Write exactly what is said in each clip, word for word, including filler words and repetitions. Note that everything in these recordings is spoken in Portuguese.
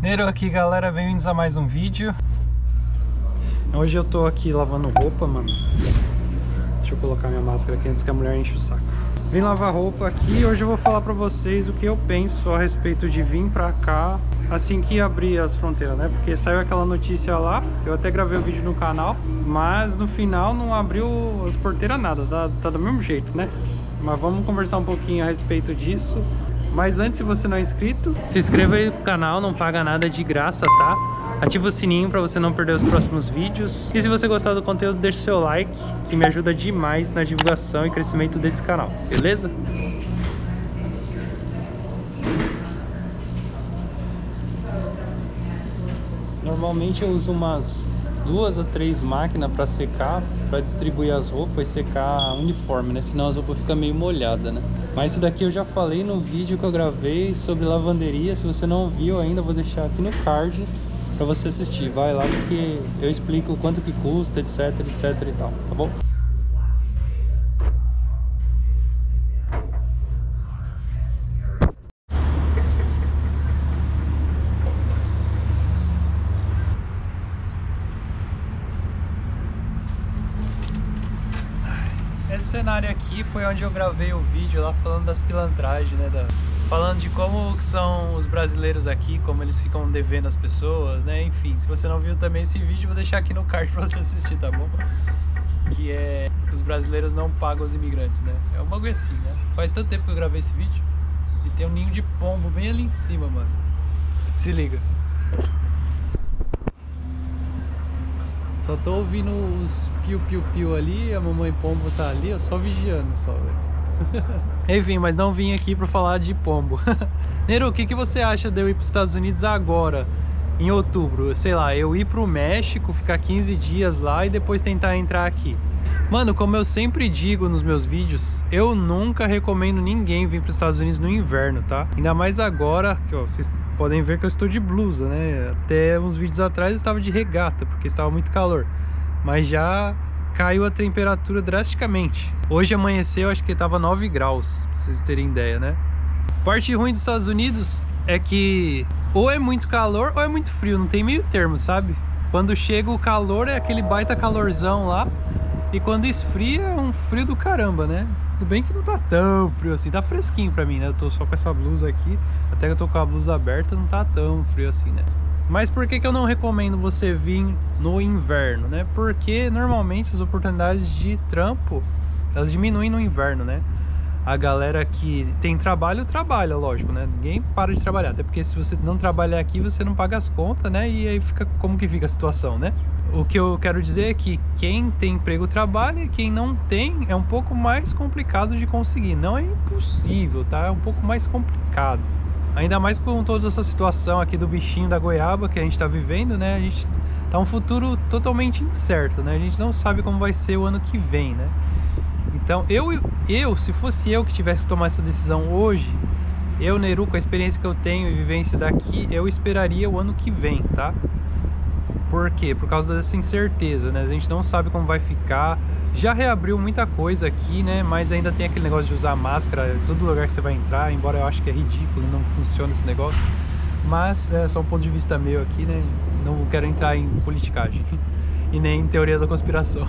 Neiro aqui, galera, bem-vindos a mais um vídeo. Hoje eu tô aqui lavando roupa, mano. Deixa eu colocar minha máscara aqui antes que a mulher enche o saco. Vim lavar roupa aqui e hoje eu vou falar pra vocês o que eu penso a respeito de vir pra cá assim que abrir as fronteiras, né? Porque saiu aquela notícia lá, eu até gravei o vídeo no canal, mas no final não abriu as porteiras nada, tá, tá do mesmo jeito, né? Mas vamos conversar um pouquinho a respeito disso. Mas antes, se você não é inscrito, se inscreva aí no canal, não paga nada de graça, tá? Ativa o sininho para você não perder os próximos vídeos. E se você gostar do conteúdo, deixa o seu like, que me ajuda demais na divulgação e crescimento desse canal, beleza? Normalmente eu uso umas duas a três máquinas para secar, para distribuir as roupas e secar uniforme, né? Senão as roupas ficam meio molhadas, né? Mas isso daqui eu já falei no vídeo que eu gravei sobre lavanderia. Se você não viu ainda, eu vou deixar aqui no card para você assistir. Vai lá porque eu explico o quanto que custa, etc, etc e tal, tá bom? Esse cenário aqui foi onde eu gravei o vídeo lá falando das pilantragens, né? Da... Falando de como são os brasileiros aqui, como eles ficam devendo as pessoas, né? Enfim, se você não viu também esse vídeo, vou deixar aqui no card pra você assistir, tá bom? Que é... os brasileiros não pagam os imigrantes, né? É um bagulho assim, né? Faz tanto tempo que eu gravei esse vídeo e tem um ninho de pombo bem ali em cima, mano. Se liga. Só tô ouvindo os piu-piu-piu ali, a mamãe pombo tá ali, eu só vigiando só, velho. Enfim, mas não vim aqui pra falar de pombo. Neiro, o que, que você acha de eu ir pros Estados Unidos agora, em outubro? Sei lá, eu ir pro México, ficar quinze dias lá e depois tentar entrar aqui. Mano, como eu sempre digo nos meus vídeos, eu nunca recomendo ninguém vir pros Estados Unidos no inverno, tá? Ainda mais agora, que ó, vocês podem ver que eu estou de blusa, né? Até uns vídeos atrás eu estava de regata, porque estava muito calor. Mas já caiu a temperatura drasticamente. Hoje amanheceu, acho que estava nove graus, pra vocês terem ideia, né? Parte ruim dos Estados Unidos é que ou é muito calor ou é muito frio, não tem meio termo, sabe? Quando chega o calor é aquele baita calorzão lá, e quando esfria é um frio do caramba, né? Tudo bem que não tá tão frio assim, tá fresquinho pra mim, né? Eu tô só com essa blusa aqui, até que eu tô com a blusa aberta, não tá tão frio assim, né? Mas por que que eu não recomendo você vir no inverno, né? Porque normalmente as oportunidades de trampo, elas diminuem no inverno, né? A galera que tem trabalho, trabalha, lógico, né? Ninguém para de trabalhar, até porque se você não trabalhar aqui, você não paga as contas, né? E aí fica, como que fica a situação, né? O que eu quero dizer é que quem tem emprego trabalha e quem não tem é um pouco mais complicado de conseguir. Não é impossível, tá? É um pouco mais complicado. Ainda mais com toda essa situação aqui do bichinho da goiaba que a gente tá vivendo, né? A gente tá um futuro totalmente incerto, né? A gente não sabe como vai ser o ano que vem, né? Então, eu, eu se fosse eu que tivesse que tomar essa decisão hoje, eu, Neiro, com a experiência que eu tenho e vivência daqui, eu esperaria o ano que vem, tá? Por quê? Por causa dessa incerteza, né? A gente não sabe como vai ficar. Já reabriu muita coisa aqui, né? Mas ainda tem aquele negócio de usar máscara em todo lugar que você vai entrar, embora eu acho que é ridículo, não funciona esse negócio. Mas é só um ponto de vista meu aqui, né? Não quero entrar em politicagem e nem em teoria da conspiração.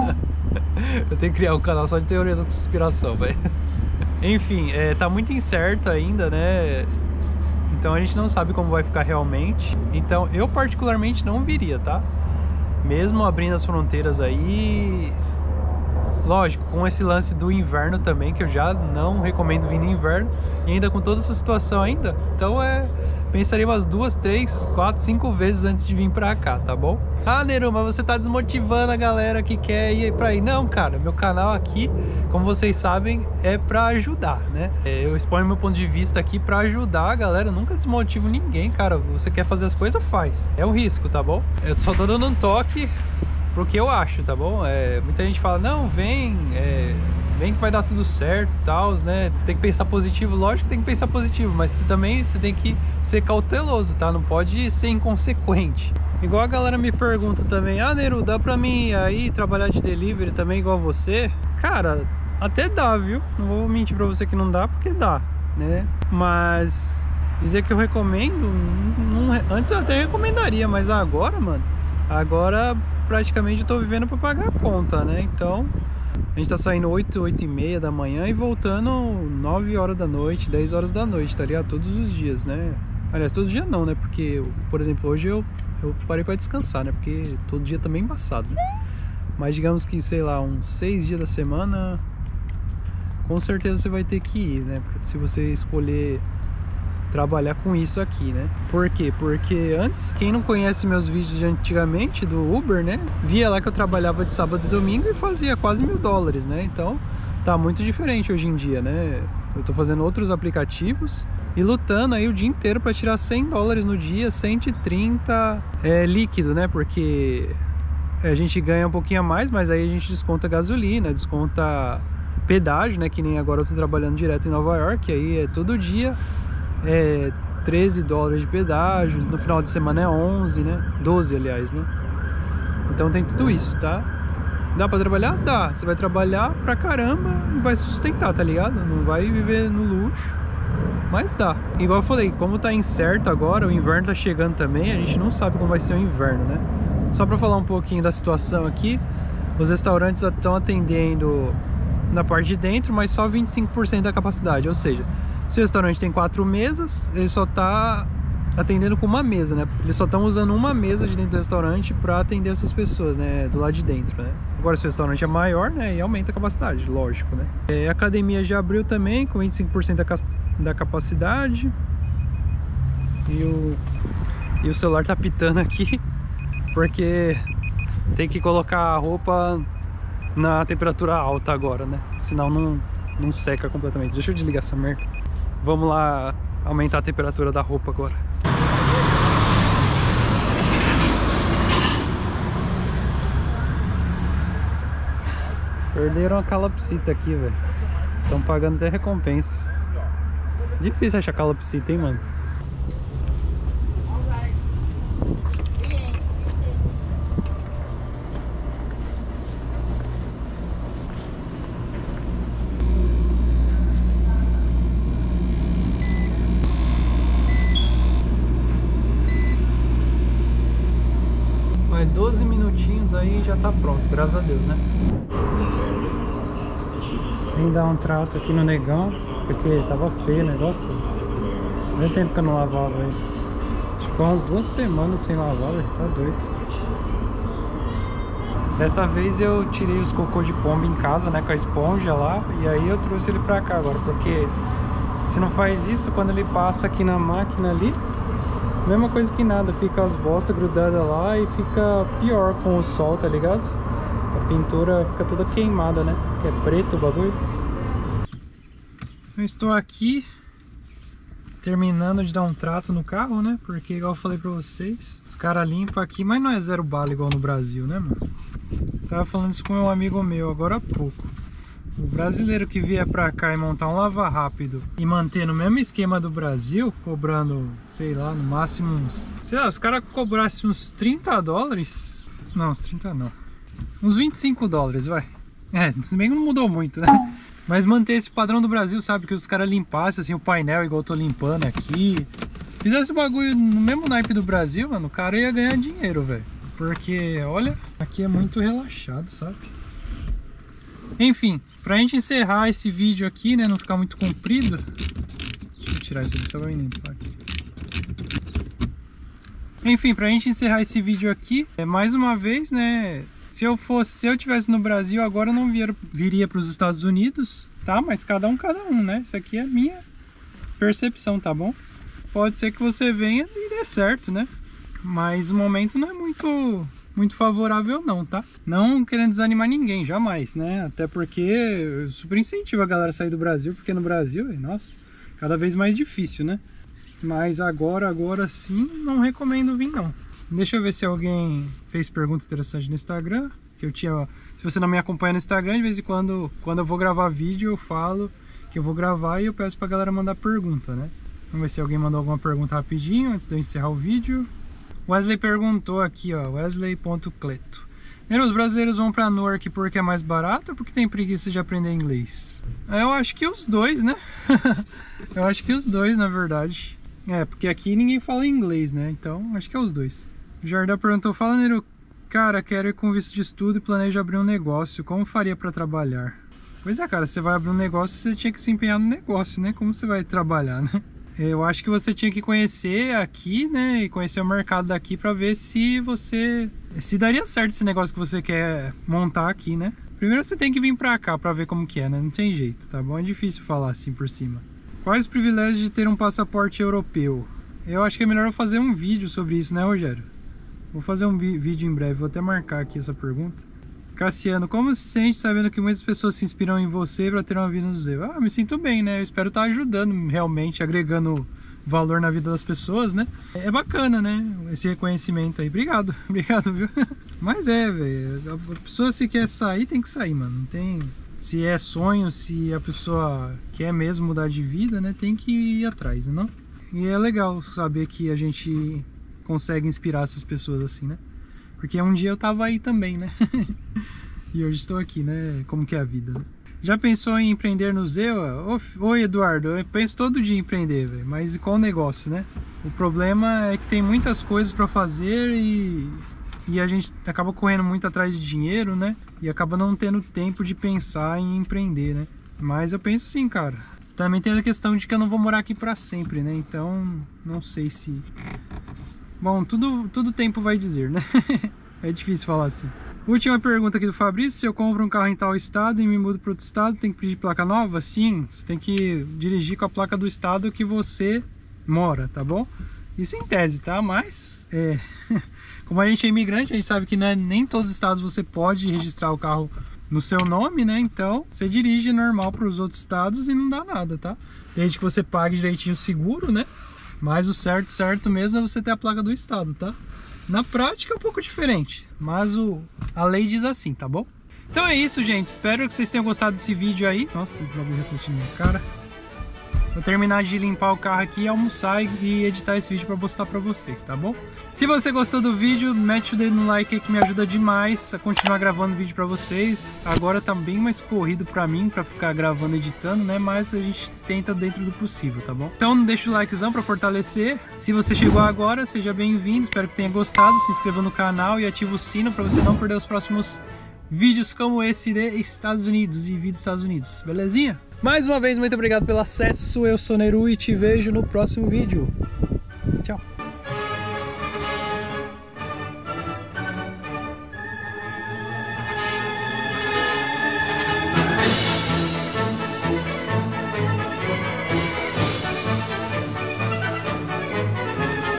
Eu tenho que criar um canal só de teoria da conspiração, velho. Enfim, é, tá muito incerto ainda, né? Então a gente não sabe como vai ficar realmente. Então eu particularmente não viria, tá? Mesmo abrindo as fronteiras aí. Lógico, com esse lance do inverno também, que eu já não recomendo vir no inverno. E ainda com toda essa situação ainda. Então é... pensaria umas duas, três, quatro, cinco vezes antes de vir pra cá, tá bom? Ah, Neiro, mas você tá desmotivando a galera que quer ir pra aí. Não, cara, meu canal aqui, como vocês sabem, é pra ajudar, né? Eu exponho meu ponto de vista aqui pra ajudar a galera. Eu nunca desmotivo ninguém, cara. Você quer fazer as coisas, faz. É um risco, tá bom? Eu só tô dando um toque pro que eu acho, tá bom? É, muita gente fala, não, vem, é... vem que vai dar tudo certo e tal, né? Tem que pensar positivo, lógico que tem que pensar positivo, mas também você tem que ser cauteloso, tá? Não pode ser inconsequente. Igual a galera me pergunta também, ah, Neiro, dá pra mim aí trabalhar de delivery também igual você? Cara, até dá, viu? Não vou mentir pra você que não dá, porque dá, né? Mas dizer que eu recomendo, não, não, antes eu até recomendaria, mas agora, mano, agora praticamente eu tô vivendo pra pagar a conta, né? Então, a gente tá saindo oito, oito e meia da manhã e voltando nove horas da noite, dez horas da noite, tá ligado? Todos os dias, né? Aliás, todo dia não, né? Porque, por exemplo, hoje eu, eu parei pra descansar, né? Porque todo dia também é embaçado, né? Mas digamos que, sei lá, uns seis dias da semana, com certeza você vai ter que ir, né? Se você escolher trabalhar com isso aqui, né? Por quê? Porque antes, quem não conhece meus vídeos de antigamente do Uber, né? Via lá que eu trabalhava de sábado e domingo e fazia quase mil dólares, né? Então tá muito diferente hoje em dia, né? Eu tô fazendo outros aplicativos e lutando aí o dia inteiro para tirar cem dólares no dia, cento e trinta é, líquido, né? Porque a gente ganha um pouquinho a mais, mas aí a gente desconta gasolina, desconta pedágio, né? Que nem agora eu tô trabalhando direto em Nova York, aí é todo dia é treze dólares de pedágio, no final de semana é onze, né? doze, aliás, né? Então tem tudo isso, tá? Dá pra trabalhar? Dá. Você vai trabalhar pra caramba e vai sustentar, tá ligado? Não vai viver no luxo, mas dá. Igual eu falei, como tá incerto agora, o inverno tá chegando também, a gente não sabe como vai ser o inverno, né? Só pra falar um pouquinho da situação aqui, os restaurantes estão atendendo na parte de dentro, mas só vinte e cinco por cento da capacidade, ou seja, se o restaurante tem quatro mesas, ele só tá atendendo com uma mesa, né? Eles só estão usando uma mesa de dentro do restaurante para atender essas pessoas, né? Do lado de dentro, né? Agora, se o restaurante é maior, né? E aumenta a capacidade, lógico, né? É, a academia já abriu também, com vinte e cinco por cento da, da capacidade. E o, e o celular tá pitando aqui, porque tem que colocar a roupa na temperatura alta agora, né? Senão não, não seca completamente. Deixa eu desligar essa merda. Vamos lá aumentar a temperatura da roupa agora. Perderam a calopsita aqui, velho. Estão pagando até recompensa. Difícil achar calopsita, hein, mano? Mais doze minutinhos aí já tá pronto, graças a Deus, né? Vim dar um trato aqui no negão, porque tava feio o negócio. Fazia tempo que eu não lavava ele. Ficou umas duas semanas sem lavar, velho. Tá doido. Dessa vez eu tirei os cocô de pombo em casa, né? Com a esponja lá. E aí eu trouxe ele pra cá agora. Porque se não faz isso, quando ele passa aqui na máquina ali, mesma coisa que nada, fica as bostas grudadas lá e fica pior com o sol, tá ligado? A pintura fica toda queimada, né? Que é preto o bagulho. Eu estou aqui terminando de dar um trato no carro, né? Porque igual eu falei pra vocês, os caras limpam aqui, mas não é zero bala igual no Brasil, né, mano? Tava falando isso com um amigo meu agora há pouco. O brasileiro que vier pra cá e montar um lava rápido e manter no mesmo esquema do Brasil, cobrando, sei lá, no máximo uns... Sei lá, os caras cobrassem uns trinta dólares... Não, uns trinta não. Uns vinte e cinco dólares, vai. É, se bem que não mudou muito, né? Mas manter esse padrão do Brasil, sabe? Que os caras limpassem assim o painel igual eu tô limpando aqui. Fizesse o bagulho no mesmo naipe do Brasil, mano, o cara ia ganhar dinheiro, velho. Porque, olha, aqui é muito relaxado, sabe? Enfim, pra gente encerrar esse vídeo aqui, né, não ficar muito comprido. Deixa eu tirar isso aqui, só vai me limpar aqui. Enfim, pra gente encerrar esse vídeo aqui, é mais uma vez, né, se eu fosse, se eu tivesse no Brasil agora eu não vir, viria pros Estados Unidos, tá? Mas cada um, cada um, né? Isso aqui é a minha percepção, tá bom? Pode ser que você venha e dê certo, né? Mas o momento não é muito... muito favorável não, tá? Não querendo desanimar ninguém, jamais, né? Até porque eu super incentivo a galera a sair do Brasil, porque no Brasil, nossa, cada vez mais difícil, né? Mas agora, agora sim, não recomendo vir não. Deixa eu ver se alguém fez pergunta interessante no Instagram, que eu tinha... Se você não me acompanha no Instagram, de vez em quando, quando eu vou gravar vídeo, eu falo que eu vou gravar e eu peço pra galera mandar pergunta, né? Vamos ver se alguém mandou alguma pergunta rapidinho, antes de eu encerrar o vídeo. Wesley perguntou aqui, ó, wesley ponto cleto. Os brasileiros vão pra Newark porque é mais barato ou porque tem preguiça de aprender inglês? Eu acho que os dois, né? Eu acho que os dois, na verdade. É, porque aqui ninguém fala inglês, né? Então, acho que é os dois. O Jardel perguntou, fala, Nero, cara, quero ir com visto de estudo e planejo abrir um negócio. Como faria para trabalhar? Pois é, cara, você vai abrir um negócio, você tinha que se empenhar no negócio, né? Como você vai trabalhar, né? Eu acho que você tinha que conhecer aqui, né? E conhecer o mercado daqui para ver se você... se daria certo esse negócio que você quer montar aqui, né? Primeiro você tem que vir pra cá pra ver como que é, né? Não tem jeito, tá bom? É difícil falar assim por cima. Quais os privilégios de ter um passaporte europeu? Eu acho que é melhor eu fazer um vídeo sobre isso, né, Rogério? Vou fazer um vídeo em breve, vou até marcar aqui essa pergunta. Cassiano, como se sente sabendo que muitas pessoas se inspiram em você para ter uma vida no museu? Ah, me sinto bem, né? Eu espero estar ajudando realmente, agregando valor na vida das pessoas, né? É bacana, né? Esse reconhecimento aí. Obrigado, obrigado, viu? Mas é, velho. A pessoa se quer sair, tem que sair, mano. Não tem... Se é sonho, se a pessoa quer mesmo mudar de vida, né? Tem que ir atrás, não? E é legal saber que a gente consegue inspirar essas pessoas assim, né? Porque um dia eu tava aí também, né? E hoje estou aqui, né? Como que é a vida, né? Já pensou em empreender no Zewa? Oi, Eduardo, eu penso todo dia em empreender, véio, mas qual negócio, né? O problema é que tem muitas coisas para fazer e, e a gente acaba correndo muito atrás de dinheiro, né? E acaba não tendo tempo de pensar em empreender, né? Mas eu penso sim, cara. Também tem a questão de que eu não vou morar aqui para sempre, né? Então, não sei se... Bom, tudo, tudo tempo vai dizer, né? É difícil falar assim. Última pergunta aqui do Fabrício. Se eu compro um carro em tal estado e me mudo para outro estado, tem que pedir placa nova? Sim, você tem que dirigir com a placa do estado que você mora, tá bom? Isso em tese, tá? Mas, é... como a gente é imigrante, a gente sabe que não é, nem todos os estados você pode registrar o carro no seu nome, né? Então, você dirige normal para os outros estados e não dá nada, tá? Desde que você pague direitinho o seguro, né? Mas o certo, certo mesmo é você ter a placa do estado, tá? Na prática é um pouco diferente, mas o, a lei diz assim, tá bom? Então é isso, gente. Espero que vocês tenham gostado desse vídeo aí. Nossa, tem bagulho refletindo na minha cara. Vou terminar de limpar o carro aqui, almoçar e editar esse vídeo para postar para vocês, tá bom? Se você gostou do vídeo, mete o dedo no like aí que me ajuda demais a continuar gravando vídeo para vocês. Agora tá bem mais corrido para mim, para ficar gravando e editando, né? Mas a gente tenta dentro do possível, tá bom? Então deixa o likezão para fortalecer. Se você chegou agora, seja bem-vindo. Espero que tenha gostado. Se inscreva no canal e ativa o sino para você não perder os próximos vídeos como esse de Estados Unidos e vídeo dos Estados Unidos, belezinha? Mais uma vez, muito obrigado pelo acesso. Eu sou Neru e te vejo no próximo vídeo. Tchau!